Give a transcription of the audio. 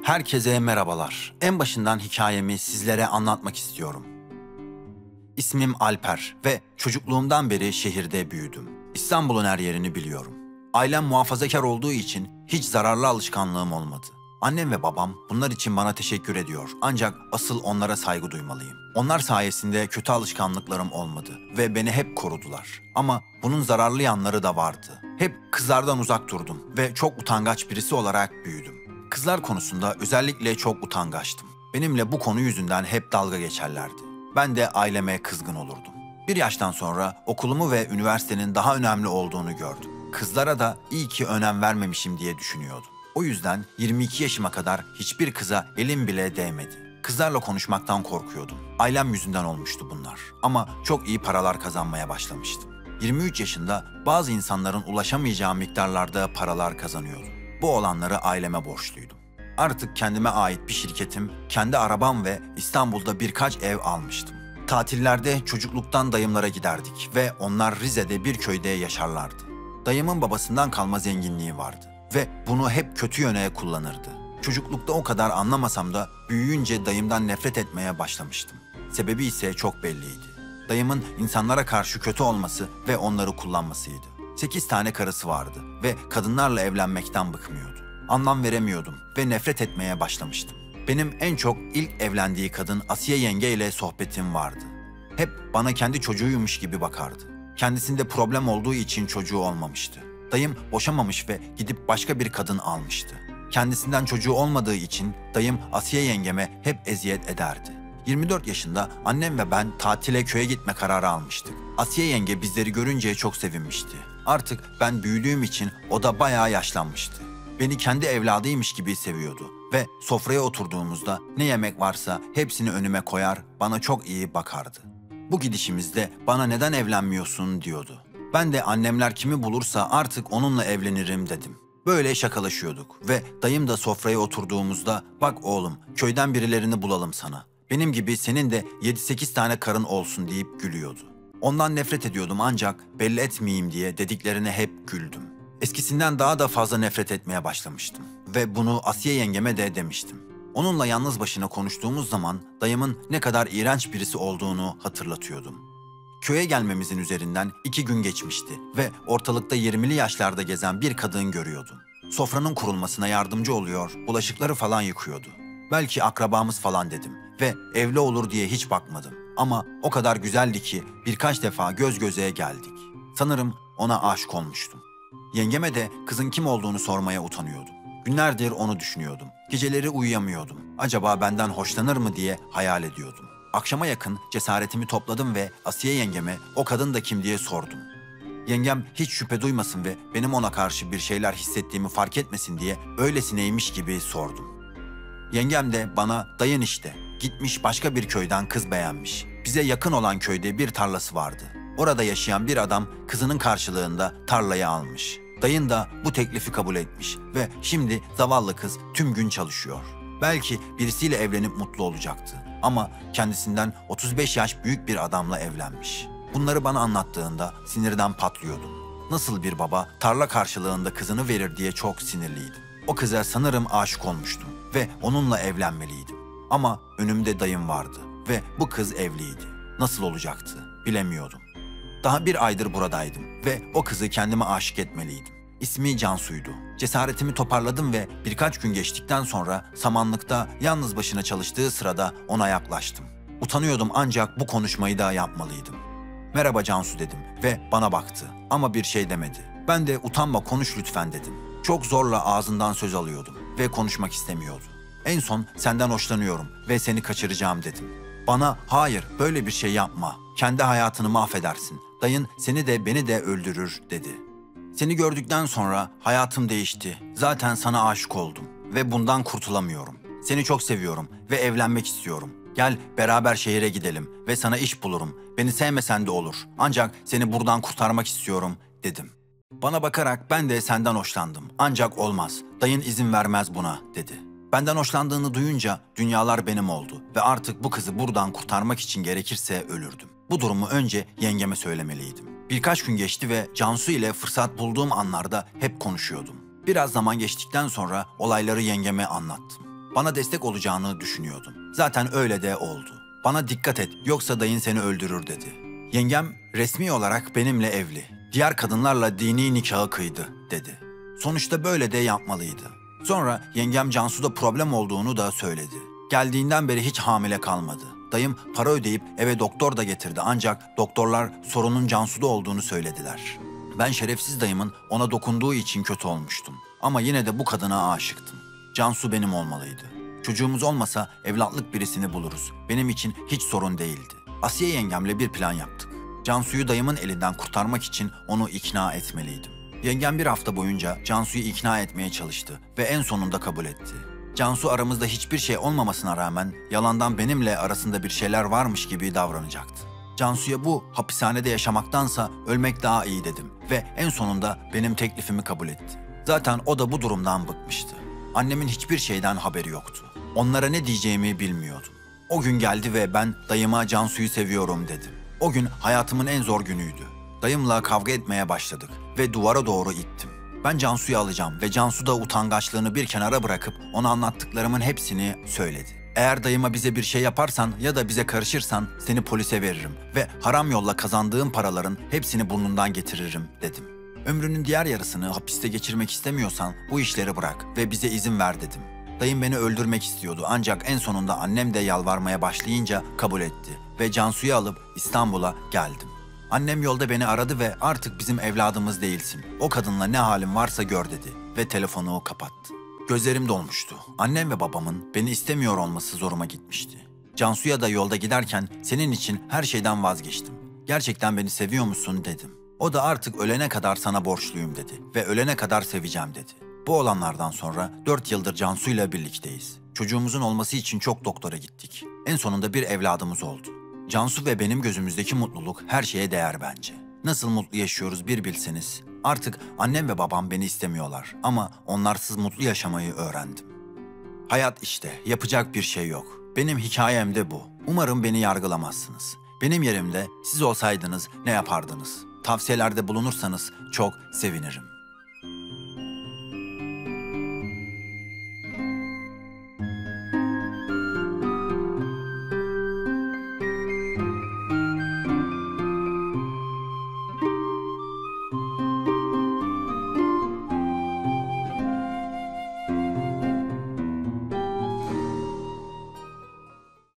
Herkese merhabalar. En başından hikayemi sizlere anlatmak istiyorum. İsmim Alper ve çocukluğumdan beri şehirde büyüdüm. İstanbul'un her yerini biliyorum. Ailem muhafazakar olduğu için hiç zararlı alışkanlığım olmadı. Annem ve babam bunlar için bana teşekkür ediyor. Ancak asıl onlara saygı duymalıyım. Onlar sayesinde kötü alışkanlıklarım olmadı ve beni hep korudular. Ama bunun zararlı yanları da vardı. Hep kızlardan uzak durdum ve çok utangaç birisi olarak büyüdüm. Kızlar konusunda özellikle çok utangaçtım. Benimle bu konu yüzünden hep dalga geçerlerdi. Ben de aileme kızgın olurdum. Bir yaştan sonra okulumu ve üniversitenin daha önemli olduğunu gördüm. Kızlara da iyi ki önem vermemişim diye düşünüyordum. O yüzden 22 yaşıma kadar hiçbir kıza elim bile değmedi. Kızlarla konuşmaktan korkuyordum. Ailem yüzünden olmuştu bunlar. Ama çok iyi paralar kazanmaya başlamıştım. 23 yaşında bazı insanların ulaşamayacağı miktarlarda paralar kazanıyordum. Bu olanları aileme borçluydum. Artık kendime ait bir şirketim, kendi arabam ve İstanbul'da birkaç ev almıştım. Tatillerde çocukluktan dayımlara giderdik ve onlar Rize'de bir köyde yaşarlardı. Dayımın babasından kalma zenginliği vardı ve bunu hep kötü yöne kullanırdı. Çocuklukta o kadar anlamasam da büyüyünce dayımdan nefret etmeye başlamıştım. Sebebi ise çok belliydi. Dayımın insanlara karşı kötü olması ve onları kullanmasıydı. 8 tane karısı vardı ve kadınlarla evlenmekten bıkmıyordu. Anlam veremiyordum ve nefret etmeye başlamıştım. Benim en çok ilk evlendiği kadın Asiye yenge ile sohbetim vardı. Hep bana kendi çocuğuymuş gibi bakardı. Kendisinde problem olduğu için çocuğu olmamıştı. Dayım boşamamış ve gidip başka bir kadın almıştı. Kendisinden çocuğu olmadığı için dayım Asiye yengeme hep eziyet ederdi. 24 yaşında annem ve ben tatile köye gitme kararı almıştık. Asiye yenge bizleri görünce çok sevinmişti. Artık ben büyüdüğüm için o da bayağı yaşlanmıştı. Beni kendi evladıymış gibi seviyordu ve sofraya oturduğumuzda ne yemek varsa hepsini önüme koyar, bana çok iyi bakardı. Bu gidişimizde bana neden evlenmiyorsun diyordu. Ben de annemler kimi bulursa artık onunla evlenirim dedim. Böyle şakalaşıyorduk ve dayım da sofraya oturduğumuzda bak oğlum köyden birilerini bulalım sana. Benim gibi senin de 7-8 tane karın olsun deyip gülüyordu. Ondan nefret ediyordum ancak belli etmeyeyim diye dediklerine hep güldüm. Eskisinden daha da fazla nefret etmeye başlamıştım ve bunu Asiye yengeme de demiştim. Onunla yalnız başına konuştuğumuz zaman dayımın ne kadar iğrenç birisi olduğunu hatırlatıyordum. Köye gelmemizin üzerinden 2 gün geçmişti ve ortalıkta 20'li yaşlarda gezen bir kadın görüyordum. Sofranın kurulmasına yardımcı oluyor, bulaşıkları falan yıkıyordu. Belki akrabamız falan dedim ve evli olur diye hiç bakmadım. Ama o kadar güzeldi ki birkaç defa göz göze geldik. Sanırım ona aşık olmuştum. Yengeme de kızın kim olduğunu sormaya utanıyordum. Günlerdir onu düşünüyordum. Geceleri uyuyamıyordum. Acaba benden hoşlanır mı diye hayal ediyordum. Akşama yakın cesaretimi topladım ve Asiye yengeme o kadın da kim diye sordum. Yengem hiç şüphe duymasın ve benim ona karşı bir şeyler hissettiğimi fark etmesin diye öylesineymiş gibi sordum. Yengem de bana dayın işte, gitmiş başka bir köyden kız beğenmiş. Bize yakın olan köyde bir tarlası vardı. Orada yaşayan bir adam kızının karşılığında tarlayı almış. Dayın da bu teklifi kabul etmiş ve şimdi zavallı kız tüm gün çalışıyor. Belki birisiyle evlenip mutlu olacaktı ama kendisinden 35 yaş büyük bir adamla evlenmiş. Bunları bana anlattığında sinirden patlıyordum. Nasıl bir baba tarla karşılığında kızını verir diye çok sinirliydim. O kıza sanırım aşık olmuştum ve onunla evlenmeliydim. Ama önümde dayım vardı ve bu kız evliydi. Nasıl olacaktı bilemiyordum. Daha bir aydır buradaydım ve o kızı kendime aşık etmeliydim. İsmi Cansu'ydu. Cesaretimi toparladım ve birkaç gün geçtikten sonra samanlıkta yalnız başına çalıştığı sırada ona yaklaştım. Utanıyordum ancak bu konuşmayı da yapmalıydım. Merhaba Cansu dedim ve bana baktı ama bir şey demedi. Ben de utanma konuş lütfen dedim. Çok zorla ağzından söz alıyordum ve konuşmak istemiyordu. En son senden hoşlanıyorum ve seni kaçıracağım dedim. Bana hayır böyle bir şey yapma, kendi hayatını mahvedersin, dayın seni de beni de öldürür dedi. Seni gördükten sonra hayatım değişti, zaten sana aşık oldum ve bundan kurtulamıyorum. Seni çok seviyorum ve evlenmek istiyorum. Gel beraber şehire gidelim ve sana iş bulurum, beni sevmesen de olur ancak seni buradan kurtarmak istiyorum dedim. Bana bakarak ben de senden hoşlandım ancak olmaz, dayın izin vermez buna dedi. Benden hoşlandığını duyunca dünyalar benim oldu ve artık bu kızı buradan kurtarmak için gerekirse ölürdüm. Bu durumu önce yengeme söylemeliydim. Birkaç gün geçti ve Cansu ile fırsat bulduğum anlarda hep konuşuyordum. Biraz zaman geçtikten sonra olayları yengeme anlattım. Bana destek olacağını düşünüyordum. Zaten öyle de oldu. Bana dikkat et yoksa dayın seni öldürür dedi. Yengem resmi olarak benimle evli. Diğer kadınlarla dini nikahı kıydı dedi. Sonuçta böyle de yapmalıydı. Sonra yengem Cansu'da problem olduğunu da söyledi. Geldiğinden beri hiç hamile kalmadı. Dayım para ödeyip eve doktor da getirdi ancak doktorlar sorunun Cansu'da olduğunu söylediler. Ben şerefsiz dayımın ona dokunduğu için kötü olmuştum. Ama yine de bu kadına aşıktım. Cansu benim olmalıydı. Çocuğumuz olmasa evlatlık birisini buluruz. Benim için hiç sorun değildi. Asiye yengemle bir plan yaptık. Cansu'yu dayımın elinden kurtarmak için onu ikna etmeliydim. Yengem bir hafta boyunca Cansu'yu ikna etmeye çalıştı ve en sonunda kabul etti. Cansu aramızda hiçbir şey olmamasına rağmen yalandan benimle arasında bir şeyler varmış gibi davranacaktı. Cansu'ya bu hapishanede yaşamaktansa ölmek daha iyi dedim ve en sonunda benim teklifimi kabul etti. Zaten o da bu durumdan bıkmıştı. Annemin hiçbir şeyden haberi yoktu. Onlara ne diyeceğimi bilmiyordum. O gün geldi ve ben dayıma Cansu'yu seviyorum dedim. O gün hayatımın en zor günüydü. Dayımla kavga etmeye başladık ve duvara doğru ittim. Ben Cansu'yu alacağım ve Cansu da utangaçlığını bir kenara bırakıp ona anlattıklarımın hepsini söyledi. Eğer dayıma bize bir şey yaparsan ya da bize karışırsan seni polise veririm ve haram yolla kazandığım paraların hepsini burnundan getiririm dedim. Ömrünün diğer yarısını hapiste geçirmek istemiyorsan bu işleri bırak ve bize izin ver dedim. Dayım beni öldürmek istiyordu ancak en sonunda annem de yalvarmaya başlayınca kabul etti ve Cansu'yu alıp İstanbul'a geldim. Annem yolda beni aradı ve artık bizim evladımız değilsin. O kadınla ne halin varsa gör dedi ve telefonu kapattı. Gözlerim dolmuştu. Annem ve babamın beni istemiyor olması zoruma gitmişti. Cansu'ya da yolda giderken senin için her şeyden vazgeçtim. Gerçekten beni seviyor musun dedim. O da artık ölene kadar sana borçluyum dedi ve ölene kadar seveceğim dedi. Bu olanlardan sonra 4 yıldır Cansu'yla birlikteyiz. Çocuğumuzun olması için çok doktora gittik. En sonunda bir evladımız oldu. Cansu ve benim gözümüzdeki mutluluk her şeye değer bence. Nasıl mutlu yaşıyoruz bir bilseniz. Artık annem ve babam beni istemiyorlar ama onlarsız mutlu yaşamayı öğrendim. Hayat işte, yapacak bir şey yok. Benim hikayem de bu. Umarım beni yargılamazsınız. Benim yerimde siz olsaydınız ne yapardınız? Tavsiyelerde bulunursanız çok sevinirim.